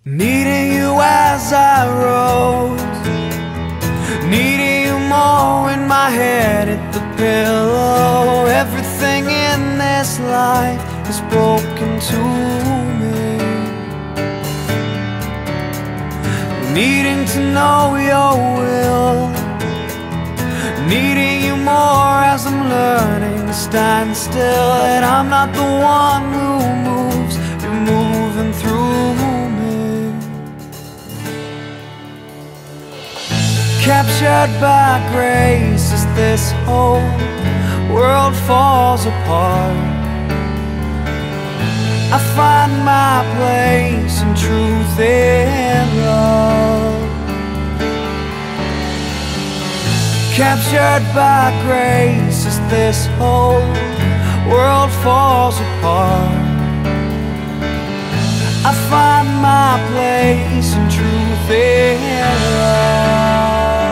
Needing you as I rose, needing you more when my head hit the pillow. Everything in this life is broken to me. Needing to know your will, needing you more as I'm learning to stand still. And I'm not the one who moves, you're moving through me. Captured by grace as this whole world falls apart, I find my place in truth and love. Captured by grace as this whole world falls apart, I find my place in truth and love.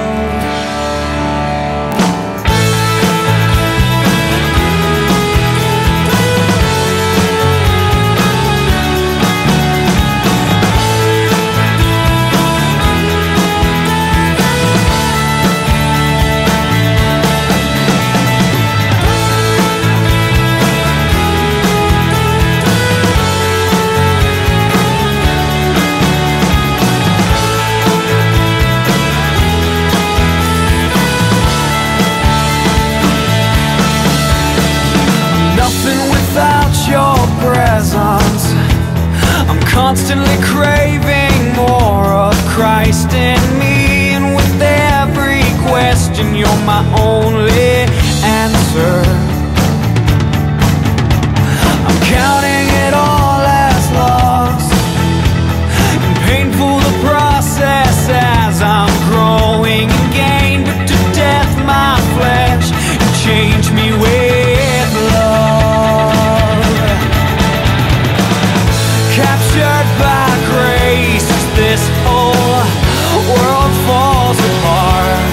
Your presence, I'm constantly craving more of Christ in me. And with every question, you're my only answer. I'm counting it all as lost, and painful the process as I'm growing and gain. But to death my flesh and change me with love. Captured by grace as this whole world falls apart,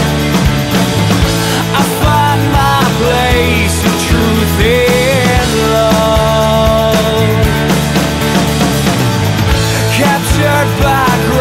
I find my place in truth and love. Captured by grace.